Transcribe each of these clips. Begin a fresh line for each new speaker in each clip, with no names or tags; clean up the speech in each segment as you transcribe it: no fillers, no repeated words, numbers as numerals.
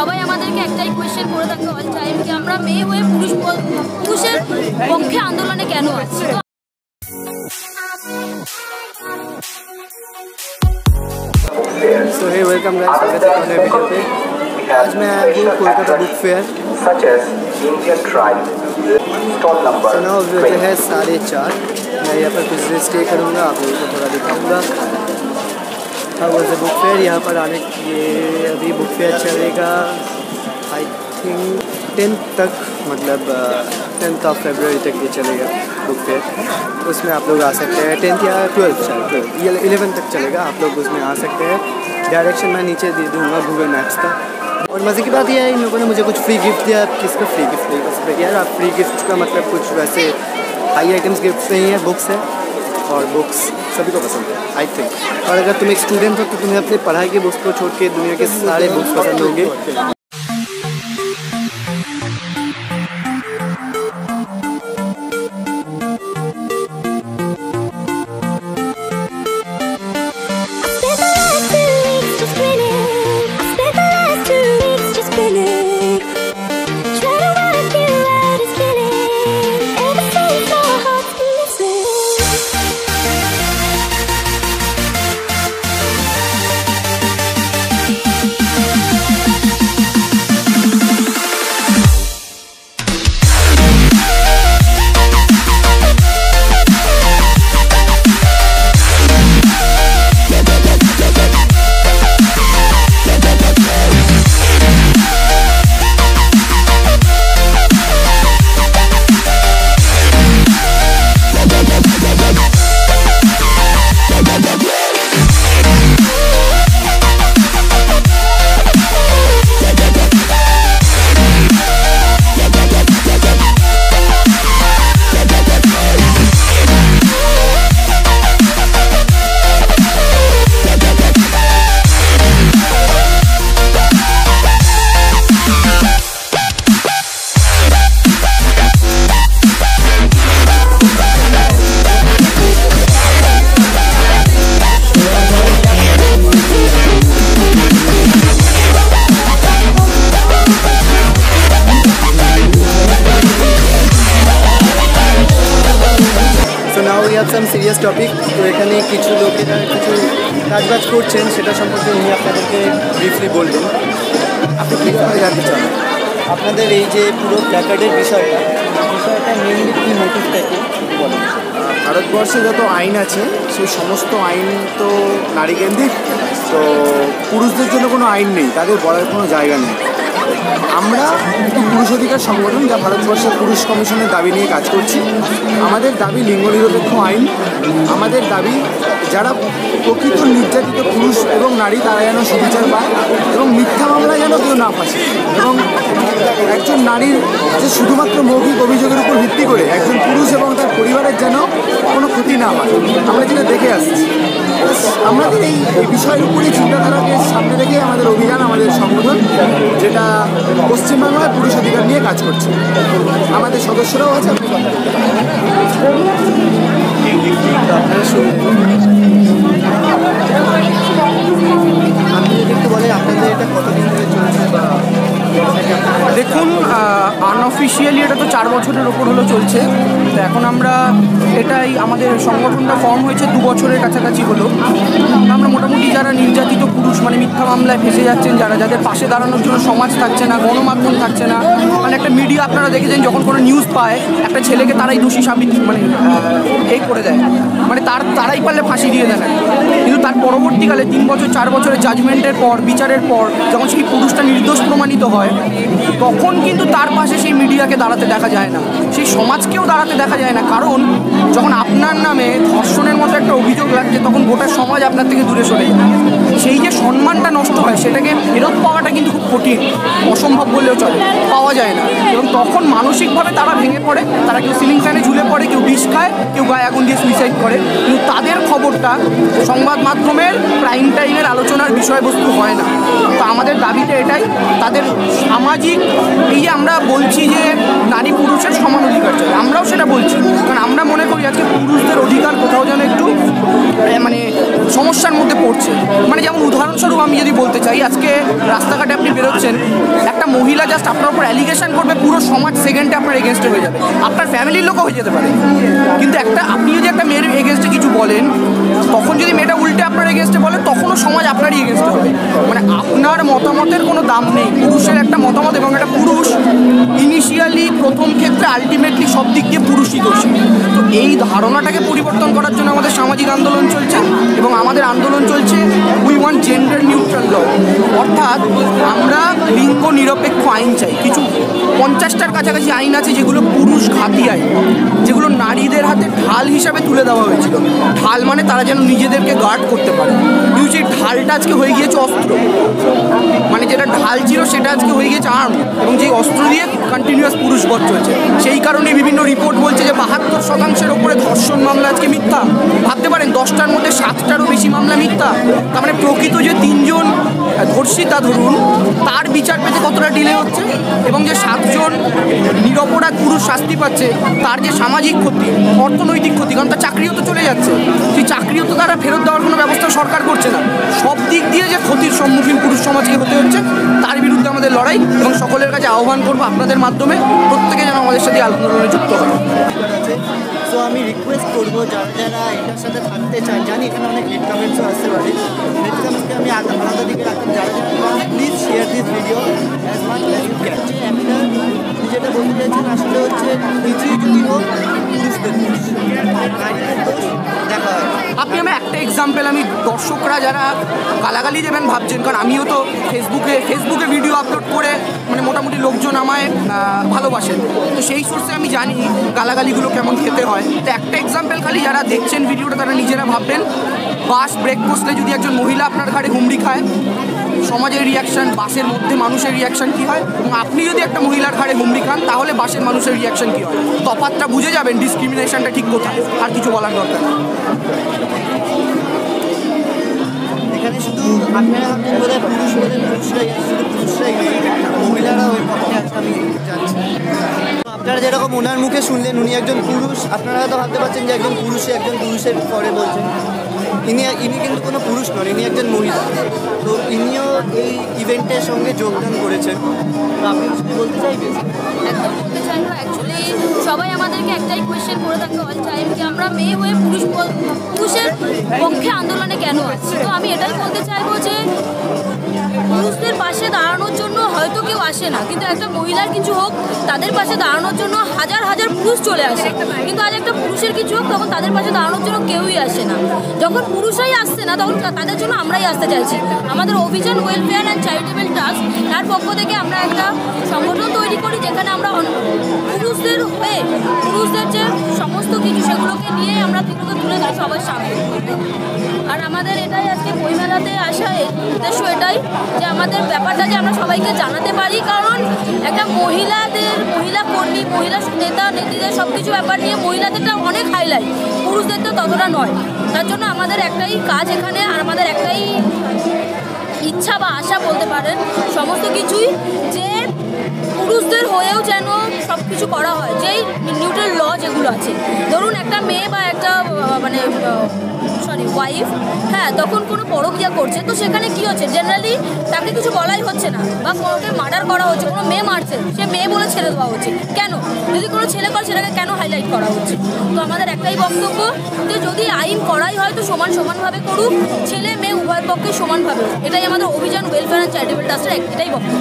সবাই আমাদেরকে একটাই কোয়েশ্চেন করে থাকে অল টাইম যে আমরা মেয়ে হয়ে পুরুষের পক্ষে আন্দোলনে কেন আছি।
So hey, welcome guys, स्वागत है नए वीडियो पे। आज मैं आया हूँ कोलकाता बुक फेयर। सुना बजे है 4:30। मैं यहाँ पर कुछ देर स्टे करूँगा, आप लोगों को थोड़ा दिखाऊँगा। हाँ वो बुक फेयर यहाँ पर आने ये अभी बुक फेयर चलेगा आई थिंक 10 तक, मतलब 10th ऑफ फरवरी तक ये चलेगा बुक फेयर। उसमें आप लोग आ सकते हैं 10th या 12th, शायद 11 तक चलेगा। आप लोग उसमें आ सकते हैं। डायरेक्शन मैं नीचे दे दूँगा गूगल मैप्स का। और मज़े की बात यह है इन लोगों ने मुझे कुछ फ्री गिफ्ट दिया। किसका फ्री गिफ्ट नहीं कर सकते यार, आप फ्री गिफ्ट का मतलब कुछ वैसे हाई आइटम्स गिफ्ट नहीं है, बुक्स है और बुक्स सभी को पसंद है आई थिंक। और अगर तुम एक स्टूडेंट हो तो तुम्हें अपनी पढ़ाई की बुक्स को छोड़ के दुनिया के सारे बुक्स पसंद होंगे। Some serious topic. তো এখানে কিছু লোকেরা কিছু কাজবাজ করছেন, সেটা সম্পর্কে উনি আপনাদেরকে ব্রিফলি বলবেন। আপনি ব্রিফলি জানতে চান আপনাদের এই যে পুরো প্ল্যাকার্ডের বিষয়টা মেনলি কী মোটিভটা কি বলেন?
ভারতবর্ষে যত আইন আছে সেই সমস্ত আইন তো নারীকেন্দ্রিক, তো পুরুষদের জন্য কোনো আইন নেই, তাদের বলার কোনো জায়গা নেই। আমরা একটি পুরুষ অধিকার সংগঠন যা ভারতবর্ষের পুরুষ কমিশনের দাবি নিয়ে কাজ করছি। আমাদের দাবি লিঙ্গ নিরপেক্ষ আইন। আমাদের দাবি যারা প্রকৃত নির্যাতিত পুরুষ এবং নারী তারা যেন সুবিচার পায় এবং মিথ্যা মামলা যেন কেউ না ফাঁসে, এবং একজন নারীর যে শুধুমাত্র মৌখিক অভিযোগের উপর ভিত্তি করে একজন পুরুষ এবং তার পরিবারের যেন কোনো ক্ষতি না হয়, আমরা যেটা দেখে আসছি। আমাদের এই বিষয়ের উপরই চিন্তাধারাকে সামনে রেখে আমাদের অভিযান, আমাদের সংগঠন, যেটা পশ্চিমবাংলায় পুরুষ অধিকার নিয়ে কাজ করছে। আমাদের সদস্যরাও আছে। আপনি যদি একটু বলেন আপনাদের এটা কতদিন ধরে চলছে? বা
দেখুন, আনঅফিসিয়ালি এটা তো 4 বছরের ওপর হলো চলছে। তো এখন আমরা এটাই আমাদের সংগঠনটা ফর্ম হয়েছে 2 বছরের কাছাকাছি হলো। আমরা মোটামুটি যারা নির্যাতিত পুরুষ মানে মিথ্যা মামলায় ফেসে যাচ্ছেন, যাদের পাশে দাঁড়ানোর জন্য সমাজ থাকছে না, গণমাধ্যম থাকছে না, মানে একটা মিডিয়া আপনারা দেখেছেন যখন কোনো নিউজ পায় একটা ছেলেকে তারাই দোষী সাবিত মানে এই করে দেয়, মানে তারাই পারলে ফাঁসি দিয়ে দেয় না। কিন্তু তার পরবর্তীকালে 3 বছর 4 বছরের জাজমেন্টের পর, বিচারের পর যখন সেই পুরুষটা নির্দোষ প্রমাণিত হয়, তখন কিন্তু তার পাশে সেই মিডিয়াকে দাঁড়াতে দেখা যায় না, সেই সমাজকেও দাঁড়াতে দেখা যায় না। কারণ যখন আপনার নামে ধর্ষণের মতো একটা অভিযোগ লাগছে তখন গোটা সমাজ আপনার থেকে দূরে সরে যায়। সেই যে সম্মানটা নষ্ট হয় সেটাকে ফেরত পাওয়াটা কিন্তু খুব কঠিন, অসম্ভব বললেও চলে, পাওয়া যায় না। এবং তখন মানসিকভাবে তারা ভেঙে পড়ে, তারা কেউ সিলিং ফ্যানে ঝুলে পড়ে, কেউ বিষ খায়, কেউ গায়ে আগুন দিয়ে সুইসাইড করে। কিন্তু তাদের খবরটা সংবাদ মাধ্যমের প্রাইম টাইমের আলোচনার বিষয়বস্তু হয় না। তো আমাদের দাবিটা এটাই, তাদের সামাজিক এই যে আমরা বলছি যে নারী পুরুষের সমান অধিকার চাই, আমরাও সেটা বলছি। কারণ আমরা মনে করি আজকে পুরুষদের অধিকার কোথাও যেন একটু মানে সমস্যার মধ্যে পড়ছে। মানে যেমন উদাহরণস্বরূপ আমি যদি বলতে চাই, আজকে রাস্তাঘাটে আপনি বেরোচ্ছেন, একটা মহিলা জাস্ট আপনার উপর অ্যালিগেশন করবে, পুরো সমাজ সেকেন্ডে আপনার এগেনস্টে হয়ে যাবে, আপনার ফ্যামিলির লোকও হয়ে যেতে পারে। কিন্তু আপনি যদি একটা মেয়ের এগেনস্টে কিছু বলেন, তখন যদি মেয়েটা উল্টে আপনার এগেনস্টে বলে, তখনও সমাজ আপনারই এগেনস্টে হবে। মানে আপনার মতামতের কোনো দাম নেই, পুরুষের একটা মতামত, এবং একটা পুরুষ ইনিশিয়ালি প্রথম ক্ষেত্রে আলটিমেটলি সব দিক দিয়ে পুরুষই দোষী। তো এই ধারণাটাকে পরিবর্তন করার জন্য আমাদের সামাজিক আন্দোলন চলছে, এবং আমাদের আন্দোলন চলছে we want gender neutral law, অর্থাৎ আমরা লিঙ্গ নিরপেক্ষ আইন চাই। কিছু 50টার কাছাকাছি আইন আছে যেগুলো পুরুষ ঘাতী আইন, যেগুলো নারীদের হাতে ঢাল হিসাবে তুলে দেওয়া হয়েছিল। ঢাল মানে তারা যেন নিজেদেরকে গার্ড করতে পারে, কিন্তু সেই ঢালটা আজকে হয়ে গিয়েছে অস্ত্র। মানে যেটা ঢাল ছিল সেটা আজকে হয়ে গিয়েছে আর্ম, এবং যেই অস্ত্র দিয়ে কন্টিনিউয়াস পুরুষবধ চলছে। সেই কারণে বিভিন্ন রিপোর্ট বলছে যে 72% ওপরে ধর্ষণ মামলা আজকে মিথ্যা। ভাবতে পারেন 10টার মধ্যে 7টারও বেশি মামলা মিথ্যা। তার মানে প্রকৃত যে 3জন ধর্ষিতা ধরুন, তার বিচার পেতে কতটা ডিলে হচ্ছে, এবং যে 7জন নিরপরাধ পুরুষ শাস্তি পাচ্ছে, তার যে সামাজিক ক্ষতি, অর্থনৈতিক ক্ষতি, কারণ তার চাকরিও তো চলে যাচ্ছে, সেই চাকরিও তো তারা ফেরত দেওয়ার কোনো ব্যবস্থা সরকার করছে না। সব দিক দিয়ে যে ক্ষতির সম্মুখীন পুরুষ সমাজকে হতে হচ্ছে, তার বিরুদ্ধে আমাদের লড়াই। এবং সকলের কাছে আহ্বান করবো আপনাদের মাধ্যমে প্রত্যেকে যেন আমাদের সাথে আন্দোলনে যুক্ত হয়।
তো আমি রিকোয়েস্ট করবো যারা যারা এটার সাথে থাকতে চান, জানি এখানে অনেক হেড কমেন্টসও আসতে পারে, হেড কমেন্টসকে আমি আলাদা দিকে রাখতাম। যারা যারা please share this video as much as you can. যে একটা যেটা বলতে চাইছেন আসলে হচ্ছে কিছুই যদি হোক পুরুষদের দোষ, নারীদের দোষ দেখা হয়।
আপনি আমি একটা এক্সাম্পল, আমি দর্শকরা যারা গালাগালি দেবেন ভাবছেন, কারণ আমিও তো ফেসবুকে ভিডিও আপলোড করে মানে মোটামুটি লোকজন আমায় ভালোবাসেন, তো সেই সোর্সে আমি জানি গালাগালিগুলো কেমন খেতে হয়। তো একটা এক্সাম্পল খালি যারা দেখছেন ভিডিওটা তারা নিজেরা ভাববেন, বাস ব্রেক কষলে যদি একজন মহিলা আপনার ঘাড়ে হুমড়ি খায়, সমাজের রিয়াকশান, বাসের মধ্যে মানুষের রিয়াকশান কী হয়, এবং আপনি যদি একটা মহিলার ঘাড়ে হুমড়ি খান তাহলে বাসের মানুষের রিয়াকশান কী হয়, তফাৎটা বুঝে যাবেন, ডিসক্রিমিনেশনটা ঠিক কোথায়। আর কিছু বলার দরকার নেই।
এখানে শুধু আপনারা বোধহয় পুরুষরাই শুধু পুরুষরাই নেই, মহিলারাও ওই পক্ষে আছে আমি জানছি। আপনারা যেরকম ওনার মুখে শুনলেন উনি একজন পুরুষ, আপনারা হয়তো ভাবতে পারছেন যে একজন পুরুষের পরে বলছেন। ইনি কিন্তু কোনো পুরুষ নন, ইনি একজন মহিলা। তো ইনিও এই ইভেন্টের সঙ্গে যোগদান করেছেন। তো আপনি কিছু বলতে চাইবেন?
একদম বলতে চাইবো, অ্যাকচুয়ালি সবাই আমাদেরকে একটাই কোয়েশ্চেন করে থাকে অল টাইম যে আমরা মেয়ে হয়ে পুরুষের পক্ষে আন্দোলনে কেন আছি। তো আমি এটাই বলতে চাইবো যে পুরুষদের পাশে দাঁড়ানোর জন্য হয়তো কেউ আসে না, কিন্তু একটা মহিলার কিছু হোক তাদের পাশে দাঁড়ানোর জন্য হাজার হাজার পুরুষ চলে আসে। কিন্তু আজ একটা পুরুষের কিছু হোক তখন তাদের পাশে দাঁড়ানোর জন্য কেউই আসে না। যখন পুরুষরাই আসছে না তখন তাদের জন্য আমরাই আসতে চাইছি। আমাদের অভিযান ওয়েলফেয়ার অ্যান্ড চ্যারিটেবল ট্রাস্ট, তার পক্ষ থেকে আমরা একটা সংগঠন তৈরি করি যেখানে আমরা পুরুষদের হয়ে পুরুষদের যে সমস্ত কিছু সেগুলোকে নিয়ে আমরা সেগুলোকে তুলে ধরি সবার সামনে। আর আমাদের এটাই আজকে বইমেলাতে আসা উদ্দেশ্য এটাই যে আমাদের ব্যাপারটা যে আমরা সবাইকে জানাতে পারি, কারণ একটা মহিলা কর্মী, মহিলা নেতা নেত্রীদের সব কিছু ব্যাপার নিয়ে মহিলাদেরটা অনেক হাইলাইট, পুরুষদের তো ততটা নয়। তার জন্য আমাদের একটাই কাজ এখানে, আর আমাদের একটাই ইচ্ছা বা আশা বলতে পারেন সমস্ত কিছুই, যে পুরুষদের হয়েও যেন সব কিছু করা হয়। যেই নিউট্রাল ল যেগুলো আছে, ধরুন একটা মেয়ে বা একটা মানে ওয়াইফ, হ্যাঁ, তখন কোনো পরকীয়া করছে, তো সেখানে কী হচ্ছে, জেনারেলি তাকে কিছু বলাই হচ্ছে না, বা কোনোকে মার্ডার করা হচ্ছে, কোনো মেয়ে মারছে, সে মেয়ে বলে ছেড়ে দেওয়া হচ্ছে। কেন? যদি কোনো ছেলে করে সেটাকে কেন হাইলাইট করা হচ্ছে? তো আমাদের একটাই বক্তব্য যে যদি আইন করাই হয় তো সমানভাবে করুক, ছেলে মেয়ে উভয় পক্ষে সমানভাবে। এটাই আমাদের অভিযান ওয়েলফেয়ার অ্যান্ড চ্যারিটেবল ট্রাস্টের এটাই বক্তব্য।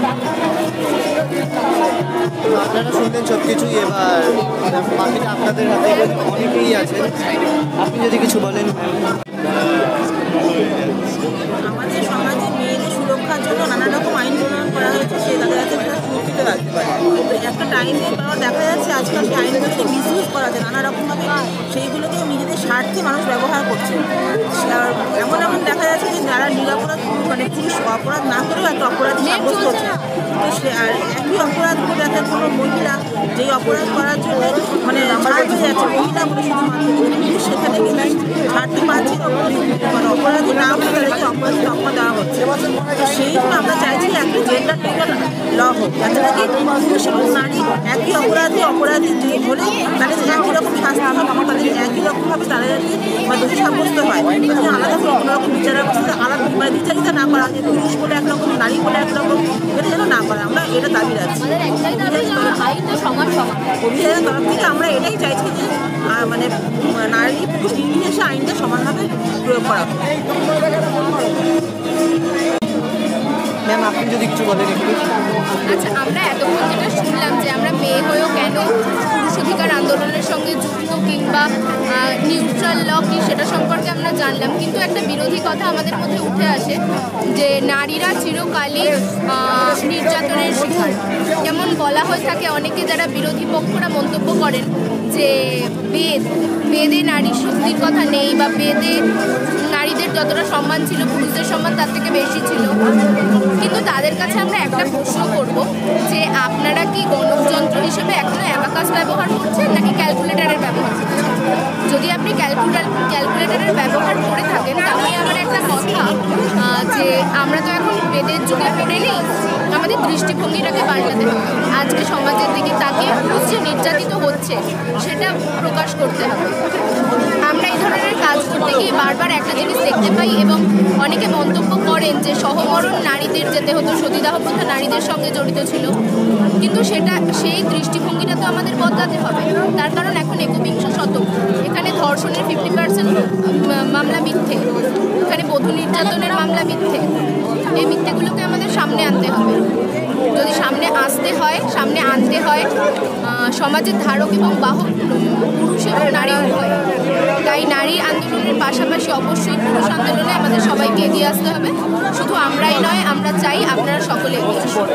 আপনারা শুনলেন সব কিছুই, এবার বাকিটা আপনাদের হাতে, অনেকেই আছেন, আপনি যদি কিছু বলেন।
আমাদের সমাজে মেয়েদের সুরক্ষার জন্য নানা রকম আইন প্রণয়ন করা হয়েছে, সে তাদের হাতে সুরক্ষিত রাখতে পারে। তো একটা টাইমের পর দেখা যাচ্ছে আজকাল সেই আইনগুলোকে মিসইউজ করা যায় নানা রকমভাবে, সেইগুলোকেও নিজেদের স্বার্থে মানুষ ব্যবহার করছে। আর এমন দেখা যাচ্ছে যে যারা নিরাপরাধ মানে পুরুষ অপরাধ না করেও একটা অপরাধ সাব্যস্ত হচ্ছে। তো সে আর একই অপরাধ করে একটা কোনো মহিলা যেই অপরাধ করার জন্য মানে ছাড় হয়ে যাচ্ছে মহিলা বলে শুধুমাত্র, কিন্তু সেখানে কিন্তু ছাড়তে পারছে মানে অপরাধী না হলে অপরাধী তকমা দেওয়া হচ্ছে। তো সেই জন্য আমরা চাইছি একটা জেন্ডার নিউট্রাল ল হোক, যাতে নাকি পুরুষ এবং নারী একই অপরাধী যে হলে তাদের একই রকম শাস্তি হবে, তাদের একই রকমভাবে তাদের দোষী সাব্যস্ত হয়, আলাদা করে কোনো রকম বিচার ব্যবস্থা আলাদা বিচারিতা না করা, যে পুরুষ বলে একরকম নারী বলে একরকম, এটা যেন না করে। আমরা এটা দাবি রাখছি। অভিযানের তরফ থেকে আমরা এটাই চাইছি যে মানে নারী পুরুষ নির্বিশেষে আইনটা সমানভাবে প্রয়োগ করা হোক।
ম্যাম আপনি যদি কিছু বলেন একটু।
আচ্ছা, আমরা এতক্ষণ যেটা শুনলাম যে আমরা মেয়ে হয়েও কেন পুরুষ অধিকার আন্দোলনের সঙ্গে যুক্ত কিংবা নিউট্রাল ল কি সেটা সম্পর্কে আমরা জানলাম, কিন্তু একটা বিরোধী কথা আমাদের মধ্যে উঠে আসে যে নারীরা চিরকালই নির্যাতনের শিকার। যেমন বলা হয়ে থাকে, অনেকে যারা বিরোধী পক্ষরা মন্তব্য করেন যে বেদে নারী শক্তির কথা নেই, বা বেদে নারীদের যতটা সম্মান ছিল পুরুষদের সম্মান তার থেকে বেশি ছিল। কিন্তু তাদের কাছে আমরা একটা প্রশ্ন করব যে আপনারা কি গণকযন্ত্র হিসেবে এখনো অ্যাবাকাস ব্যবহার করছেন নাকি ক্যালকুলেটরের ব্যবহার করছেন? যদি আপনি ক্যালকুলেটরের ব্যবহার করে থাকেন তাহলে আমার একটা কথা যে আমরা তো এখন বেদের যুগে পড়ে নেই, আমাদের দৃষ্টিভঙ্গিটাকে পাল্টাতে হবে। আজকে সমাজের দিকে তাকিয়ে পুরুষ যে নির্যাতিত হচ্ছে সেটা প্রকাশ করতে হবে। আমরা এই ধরনের কাজ করতে গিয়ে বারবার একটা জিনিস দেখতে পাই এবং অনেকে মন্তব্য করেন যে সহমরণ নারীদের যেতে হতো, সতীদাহ প্রথা নারীদের সঙ্গে জড়িত ছিল, কিন্তু সেই দৃষ্টিভঙ্গিটা তো আমাদের বদলাতে হবে। তার কারণ এখন 21 শতক, এখানে ধর্ষণের 50% মামলা মিথ্যে, এখানে বধূ নির্যাতনের মামলা মিথ্যে। এই মিথ্যেগুলোকে আমাদের সামনে আনতে হবে। যদি সামনে আনতে হয় সমাজের ধারক এবং বাহক পুরুষ এবং নারী উভয়। তাই নারী আন্দোলনের পাশাপাশি অবশ্যই পুরুষ আন্দোলনে আমাদের সবাইকে এগিয়ে আসতে হবে। শুধু আমরাই নয়, আমরা চাই আপনারা সকলে এগিয়ে আসুন।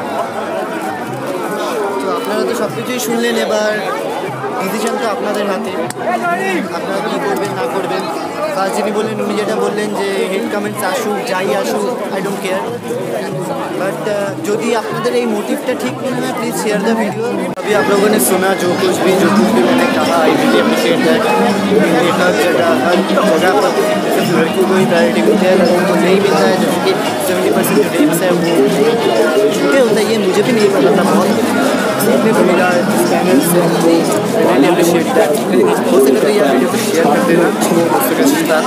তো আপনারা তো সব কিছুই শুনলেন, এবার ডিসিশন তো আপনাদের হাতে, আপনারা কী করবেন না করবেন। ফার্স্ট যিনি বললেন উনি যেটা বললেন যে হেড কমেন্টস আসুক যাই আসুক আই ডোন্ট কেয়ার, बट यदि आपने ये मोटिवटा ठीक नहीं है प्लीज़ शेयर द वीडियो। अभी आप लोगों ने सुना जो कुछ भी मैंने कहा, आई रियली अप्रिशिएट दैट। हर जगह पर सिर्फ लड़कियों को ही प्रायोरिटी मिलती है, लड़कों को नहीं मिलता है। जैसे कि 70% जो रेप्स है वो छूटे होता है, ये मुझे भी नहीं पता था, बहुत सीखने को मिला इस चैनल से। Really appreciate that. हो सके तो यह वीडियो को शेयर कर देना दोस्तों के साथ।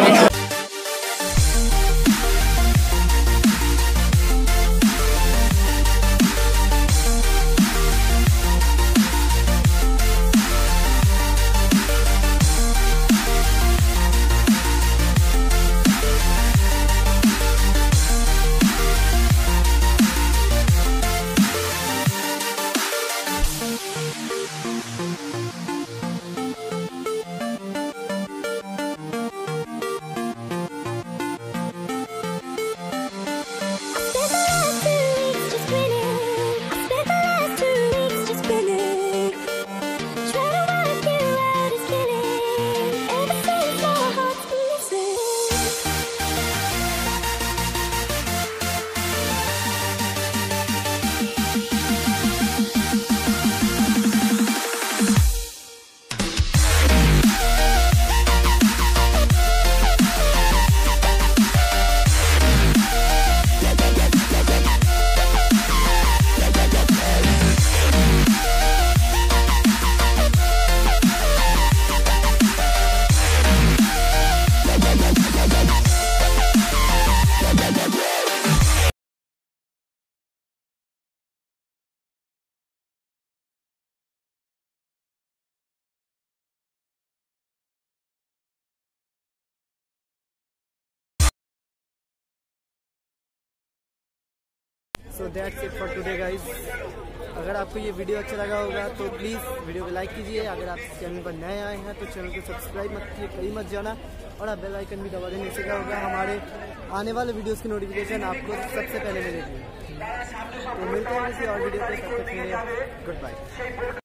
So that's it for today guys. अगर आपको ये वीडियो अच्छा लगा होगा तो प्लीज़ वीडियो को लाइक कीजिए। अगर आप चैनल पर नए आए हैं तो चैनल को सब्सक्राइब कहीं मत जाना, और आप बेल आइकन भी दबा देने से क्या होगा हमारे आने वाले वीडियोस की नोटिफिकेशन आपको सबसे पहले मिलेगी। तो मिलते हैं किसी और वीडियो पे, तब तक के लिए गुड बाय।